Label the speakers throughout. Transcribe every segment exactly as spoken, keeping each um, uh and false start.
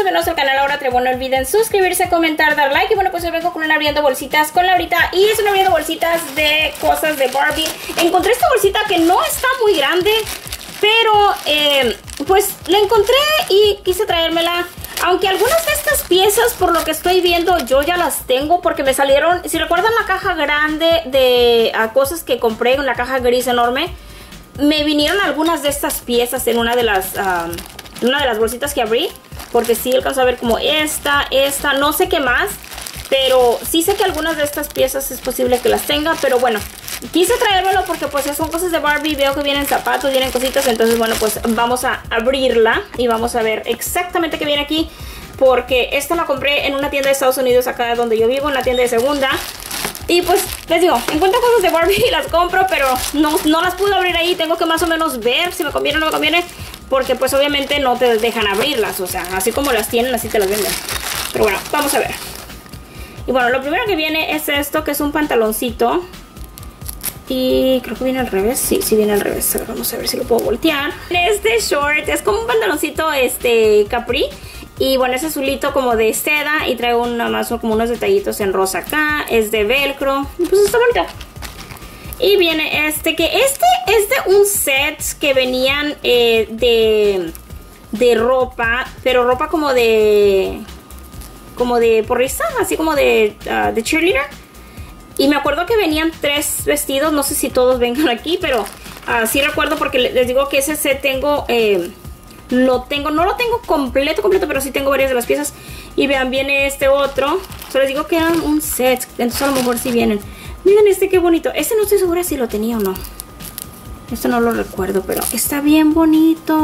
Speaker 1: muchos menos al canal ahora, no olviden suscribirse, comentar, dar like. Y bueno, pues hoy vengo con una abriendo bolsitas con Laurita. Y es una abriendo bolsitas de cosas de Barbie. Encontré esta bolsita que no está muy grande, pero eh, pues la encontré y quise traérmela. Aunque algunas de estas piezas, por lo que estoy viendo, yo ya las tengo porque me salieron. Si recuerdan la caja grande de uh, cosas que compré, en la caja gris enorme, me vinieron algunas de estas piezas en una de las um, una de las bolsitas que abrí, porque sí alcanzo a ver como esta, esta, no sé qué más, pero sí sé que algunas de estas piezas es posible que las tenga. Pero bueno, quise traérmelo porque pues ya son cosas de Barbie. Veo que vienen zapatos, vienen cositas. Entonces bueno, pues vamos a abrirla y vamos a ver exactamente qué viene aquí, porque esta la compré en una tienda de Estados Unidos, acá donde yo vivo, en una tienda de segunda. Y pues les digo, encuentro cosas de Barbie y las compro, pero no, no las pude abrir ahí. Tengo que más o menos ver si me conviene o no me conviene, porque pues obviamente no te dejan abrirlas. O sea, así como las tienen, así te las venden. Pero bueno, vamos a ver. Y bueno, lo primero que viene es esto, que es un pantaloncito. Y creo que viene al revés. Sí, sí viene al revés. A ver, vamos a ver si lo puedo voltear. Este short es como un pantaloncito este capri. Y bueno, es azulito como de seda. Y trae una más como unos detallitos en rosa acá. Es de velcro. Y pues está bonito. Y viene este, que este es de un set que venían eh, de, de ropa. Pero ropa como de... como de porrista, así como de, uh, de cheerleader. Y me acuerdo que venían tres vestidos. No sé si todos vengan aquí, pero uh, sí recuerdo, porque les digo que ese set tengo... Eh, lo tengo, no lo tengo completo, completo, pero sí tengo varias de las piezas. Y vean, viene este otro. Solo les digo que eran un set, entonces a lo mejor sí vienen. Miren este, qué bonito. Este no estoy segura si lo tenía o no. Esto no lo recuerdo, pero está bien bonito.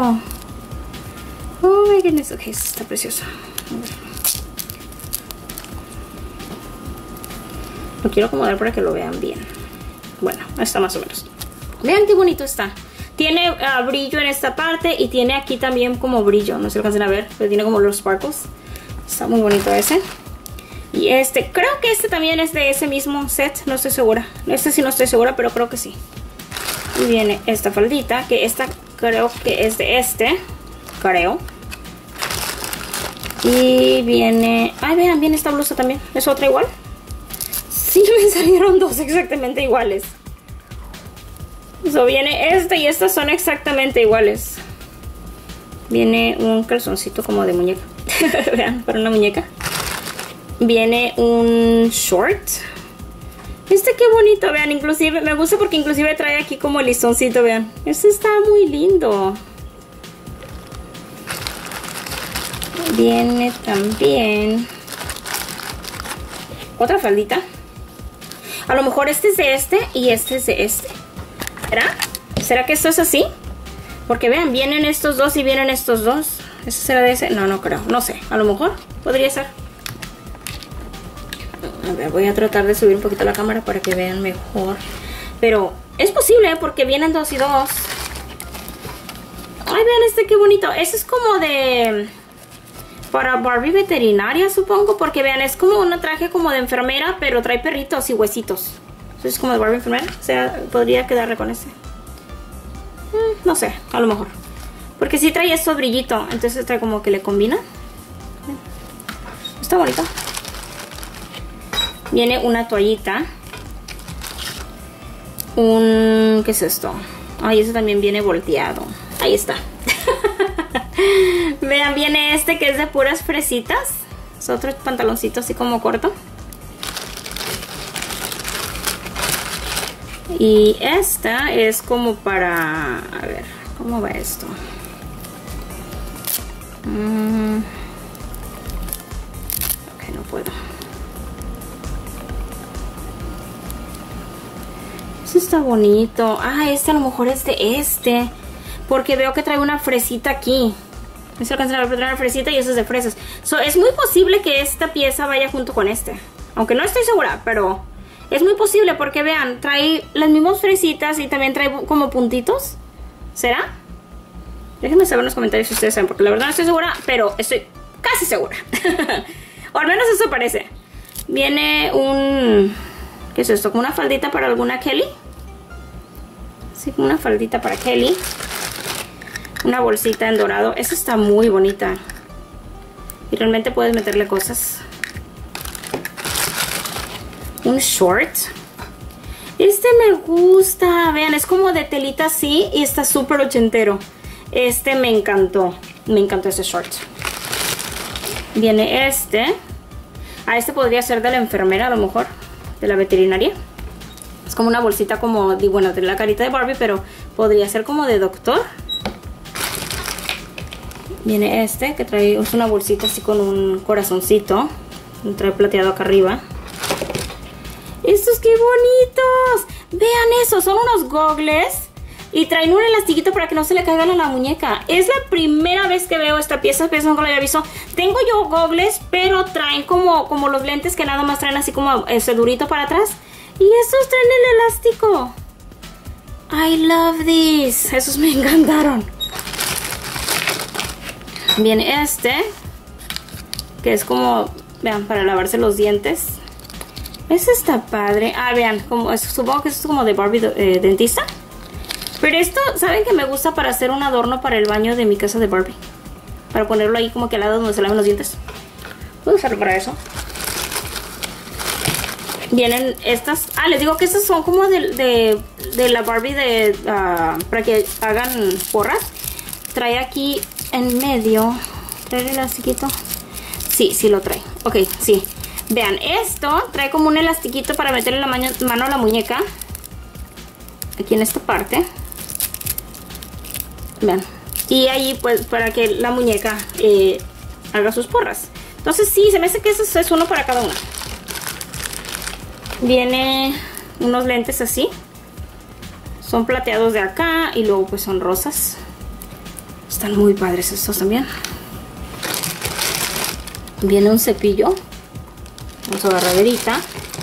Speaker 1: Oh my goodness. Ok, este está precioso. A ver. Lo quiero acomodar para que lo vean bien. Bueno, ahí está más o menos. Vean qué bonito está. Tiene uh, brillo en esta parte y tiene aquí también como brillo. No se lo alcanzan a ver, pero tiene como los sparkles. Está muy bonito ese. Y este, creo que este también es de ese mismo set. No estoy segura. Este sí no estoy segura, pero creo que sí. Y viene esta faldita, que esta creo que es de este. Creo. Y viene... Ay, vean, viene esta blusa también. ¿Es otra igual? Sí, me salieron dos exactamente iguales. So, viene este y estas son exactamente iguales. Viene un calzoncito como de muñeca. Vean, para una muñeca. Viene un short. Este qué bonito, vean. Inclusive, me gusta porque inclusive trae aquí como el listoncito, vean. Este está muy lindo. Viene también otra faldita. A lo mejor este es de este y este es de este. ¿Será? ¿Será que esto es así? Porque vean, vienen estos dos y vienen estos dos. ¿Este será de ese? No, no creo. No sé. A lo mejor podría ser. A ver, voy a tratar de subir un poquito la cámara para que vean mejor. Pero es posible porque vienen dos y dos. Ay, vean este qué bonito. Este es como de... para Barbie veterinaria, supongo. Porque vean, es como un traje como de enfermera, pero trae perritos y huesitos. Es como de Barbie enfermera. O sea, podría quedarle con este. Mm, no sé, a lo mejor. Porque sí trae esto brillito. Entonces trae como que le combina. Está bonito. Viene una toallita. Un... ¿qué es esto? Ay, ese también viene volteado. Ahí está. Vean, viene este que es de puras fresitas. Es otro pantaloncito así como corto. Y esta es como para... a ver, ¿cómo va esto? Mm. Ok, no puedo. Este está bonito. Ah, este a lo mejor es de este. Porque veo que trae una fresita aquí. No se alcanza a ver, trae una fresita y eso es de fresas. So, es muy posible que esta pieza vaya junto con este. Aunque no estoy segura, pero... es muy posible porque vean, trae las mismas fresitas y también trae como puntitos. ¿Será? Déjenme saber en los comentarios si ustedes saben, porque la verdad no estoy segura, pero estoy casi segura. O al menos eso parece. Viene un... ¿qué es esto? Como una faldita para alguna Kelly. Sí, como una faldita para Kelly. Una bolsita en dorado. Esta está muy bonita. y realmente puedes meterle cosas. Un short. Este me gusta, vean, es como de telita así y está súper ochentero. Este me encantó, me encantó este short. Viene este. A este podría ser de la enfermera a lo mejor, de la veterinaria. Es como una bolsita como, bueno, de la carita de Barbie, pero podría ser como de doctor. Viene este, que trae es una bolsita así con un corazoncito. Trae plateado acá arriba. ¡Estos qué bonitos! Vean eso, son unos gogles. Y traen un elastiquito para que no se le caigan a la muñeca. Es la primera vez que veo esta pieza, pero nunca la había visto. Tengo yo gogles, pero traen como, como los lentes que nada más traen así como ese durito para atrás. Y estos traen el elástico. I love this. Esos me encantaron. Viene este, que es como, vean, para lavarse los dientes. Ese está padre. Ah, vean, como, supongo que esto es como de Barbie eh, dentista. Pero esto, ¿saben que me gusta para hacer un adorno para el baño de mi casa de Barbie? Para ponerlo ahí como que al lado donde se lavan los dientes. Puedo usarlo para eso. Vienen estas. Ah, les digo que estas son como de, de, de la Barbie de uh, para que hagan porras. Trae aquí en medio. ¿Trae el elastiquito? Sí, sí lo trae. Ok, sí. Vean, esto trae como un elastiquito para meterle la mano, mano a la muñeca. Aquí en esta parte. Vean. Y ahí pues para que la muñeca eh, haga sus porras. Entonces sí, se me hace que eso es uno para cada una. Viene unos lentes así. Son plateados de acá y luego pues son rosas. Están muy padres estos también. Viene un cepillo con su agarraderita.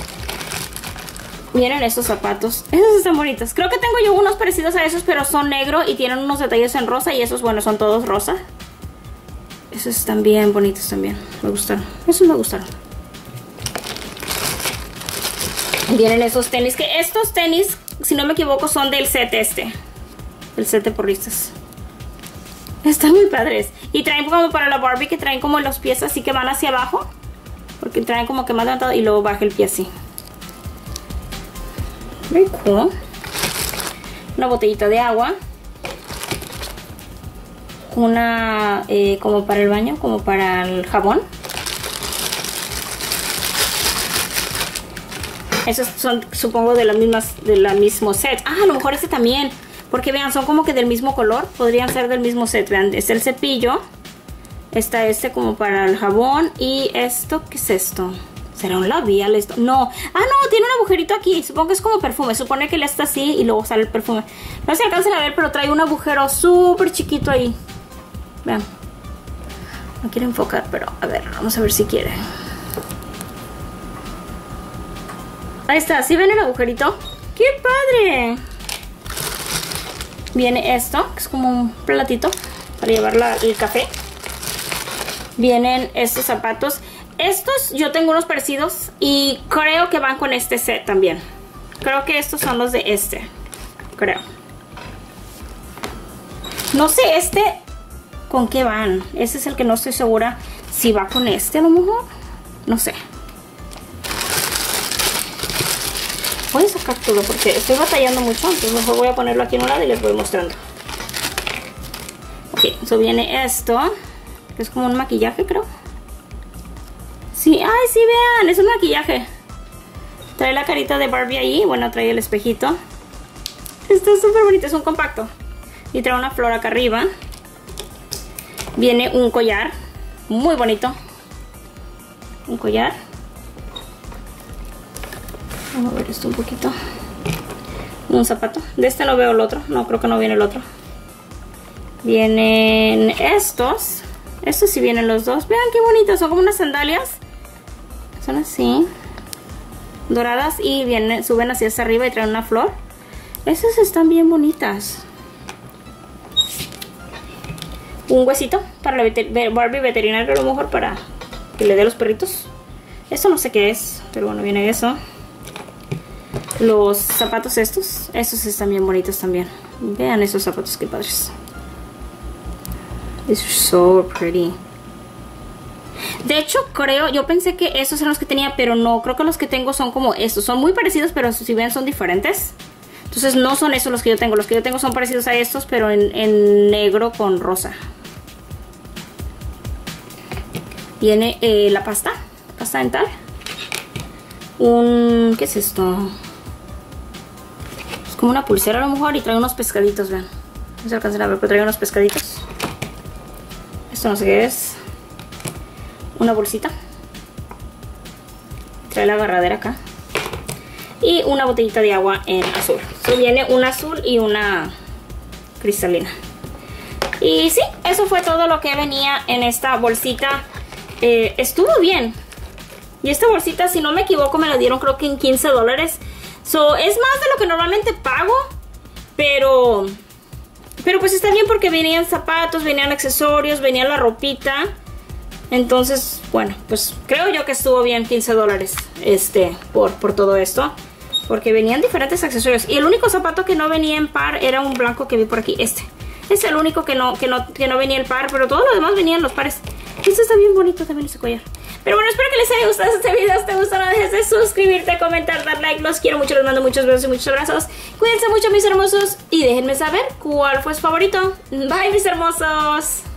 Speaker 1: Miren estos zapatos. Esos están bonitos. Creo que tengo yo unos parecidos a esos, pero son negro y tienen unos detalles en rosa. Y esos, bueno, son todos rosa. Esos están bien bonitos también. Me gustaron. Esos me gustaron. Vienen esos tenis. Que estos tenis, si no me equivoco, son del set este. El set de porristas. Están muy padres. Y traen como para la Barbie, que traen como los pies así que van hacia abajo. Porque traen como que más levantado y luego baja el pie así. Muy cool. Una botellita de agua. Una eh, como para el baño, como para el jabón. Esos son, supongo, de las mismas, de la mismo set. Ah, a lo mejor este también. Porque vean, son como que del mismo color. Podrían ser del mismo set. Vean, este es el cepillo. Está este como para el jabón. Y esto, ¿qué es esto? ¿Será un labial esto? No. Ah, no, tiene un agujerito aquí. Supongo que es como perfume. Supone que le está así y luego sale el perfume. No se alcanzan a ver, pero trae un agujero súper chiquito ahí. Vean. No quiere enfocar, pero a ver, vamos a ver si quiere. Ahí está. ¿Sí ven el agujerito? ¡Qué padre! Viene esto, que es como un platito para llevar la, el café. Vienen estos zapatos. Estos yo tengo unos parecidos y creo que van con este set también. Creo que estos son los de este. Creo. No sé este con qué van. Ese es el que no estoy segura si va con este a lo mejor. No sé. Voy a sacar todo porque estoy batallando mucho. Entonces mejor voy a ponerlo aquí en un lado y les voy mostrando. Ok, eso viene esto. Que es como un maquillaje, creo. Sí, ay, sí, vean, es un maquillaje. Trae la carita de Barbie ahí. Bueno, trae el espejito. Está súper bonito, es un compacto. Y trae una flor acá arriba. Viene un collar. Muy bonito. Un collar. Vamos a ver esto un poquito. Un zapato. De este no veo el otro. No, creo que no viene el otro. Vienen estos. Estos sí vienen los dos. Vean qué bonitos. Son como unas sandalias. Son así. Doradas. Y vienen, suben hacia hasta arriba y traen una flor. Estas están bien bonitas. Un huesito para la veter Barbie veterinaria, a lo mejor para que le dé a los perritos. Esto no sé qué es, pero bueno, viene eso. Los zapatos estos, estos están bien bonitos también. Vean esos zapatos, qué padres. These are so pretty. De hecho, creo, yo pensé que esos eran los que tenía, pero no, creo que los que tengo son como estos. Son muy parecidos, pero si ven son diferentes. Entonces no son esos los que yo tengo. Los que yo tengo son parecidos a estos, pero en, en negro con rosa. Viene eh, la pasta, pasta dental. Un... ¿qué es esto? Es como una pulsera a lo mejor y trae unos pescaditos, vean. No se alcanzan a ver, pero trae unos pescaditos. Esto no sé qué es. Una bolsita. Trae la agarradera acá. Y una botellita de agua en azul. So, viene una azul y una cristalina. Y sí, eso fue todo lo que venía en esta bolsita. Eh, estuvo bien. Y esta bolsita, si no me equivoco, me la dieron creo que en quince dólares. So, es más de lo que normalmente pago. Pero... Pero pues está bien porque venían zapatos, venían accesorios, venía la ropita. Entonces, bueno, pues creo yo que estuvo bien quince dólares este, por, por todo esto. Porque venían diferentes accesorios. Y el único zapato que no venía en par era un blanco que vi por aquí, este. Es el único que no, que no, que no venía en par, pero todo lo demás venía en los pares. Este está bien bonito también, ese collar. Pero bueno, espero que les haya gustado este video. Si te gustó, no dejes de suscribirte, comentar, dar like. Los quiero mucho, les mando muchos besos y muchos abrazos. Cuídense mucho, mis hermosos. Y déjenme saber cuál fue su favorito. Bye, mis hermosos.